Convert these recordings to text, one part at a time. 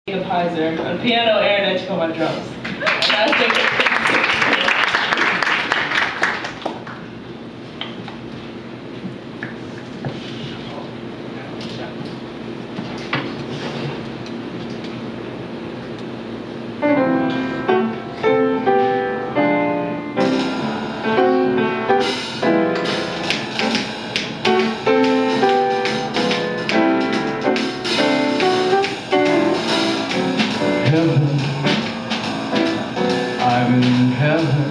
Heiser. On piano, Aaron Edgcomb on drums. I'm in heaven,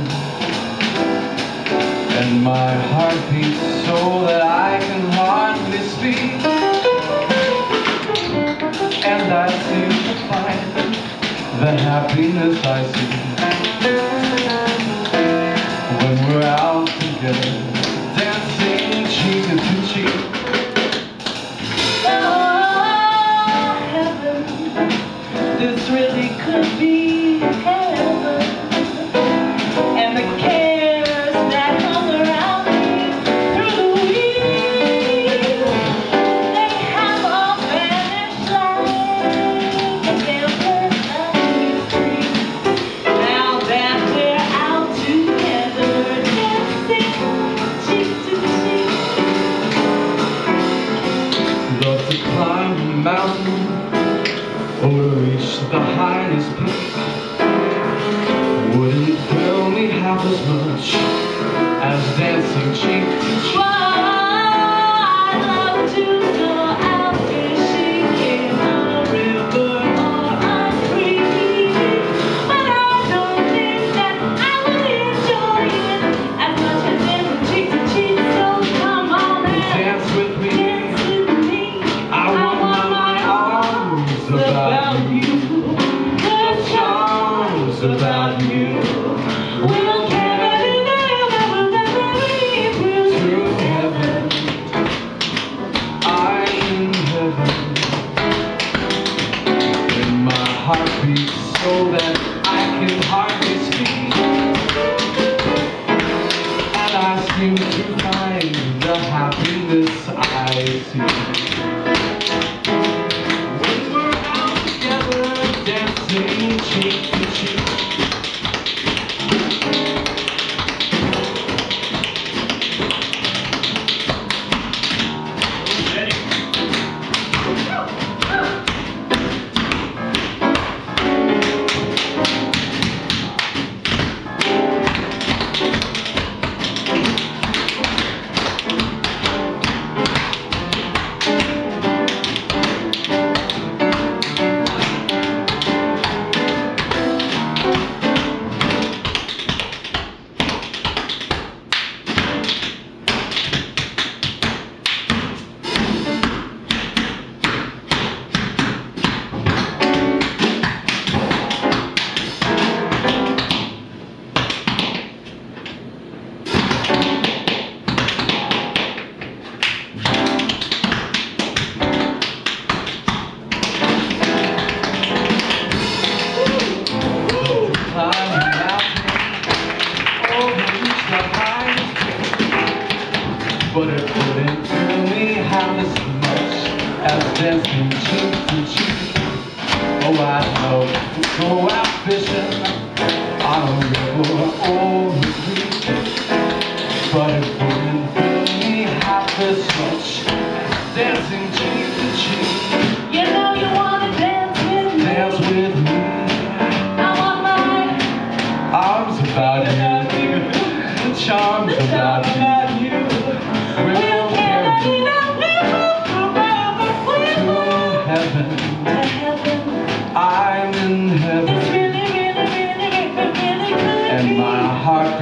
and my heart beats so that I can hardly speak, and I seem to find the happiness I see when we're out together, dancing cheek to cheek. Oh, heaven, this really could be heaven. And the cares that hung around me through the week, they have all vanished like a damper free. Now that we're out together, dancing cheek to cheek. Love to climb a mountain or to reach the highest peak wouldn't thrill me half as much as dancing cheek to cheek. I'd love to go out fishing in a river or a creek, but I don't think that I would enjoy it as much as dancing cheek to cheek. So come on and dance with me. Dance with me. I want my arms about you. The charms about you. We'll carry to heaven. I'm in heaven, and my heart beats so that I can hardly speak, and I seem to find the happiness I see when we're out together, dancing cheek to cheek. But it wouldn't thrill me half as much as dancing cheek to cheek. Oh, I'd love to go out fishing on a river or a creek, but it wouldn't thrill me half as much as dancing cheek to cheek. You know you wanna dance with me. Dance with me. I want my arms about you. The charms about you. We'll carry you to heaven. I'm in heaven, It's really, really, really, really, really good. and my heart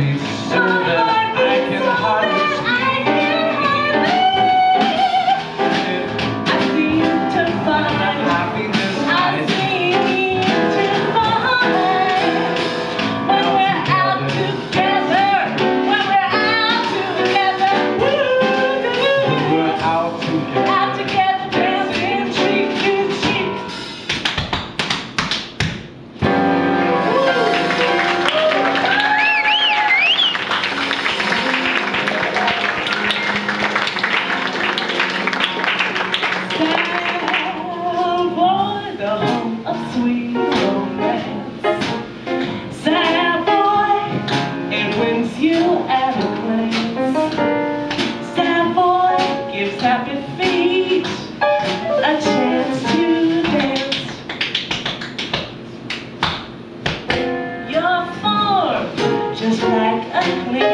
clean.